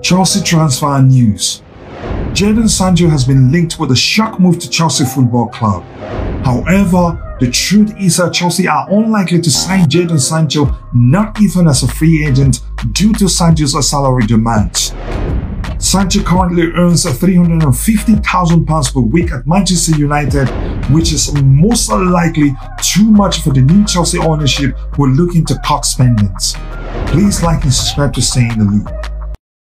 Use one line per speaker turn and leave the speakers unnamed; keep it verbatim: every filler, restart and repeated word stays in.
Chelsea transfer news. Jadon Sancho has been linked with a shock move to Chelsea Football Club. However, the truth is that Chelsea are unlikely to sign Jadon Sancho, not even as a free agent, due to Sancho's salary demands. Sancho currently earns three hundred fifty thousand pounds per week at Manchester United, which is most likely too much for the new Chelsea ownership who are looking to cut spendings. Please like and subscribe to stay in the loop.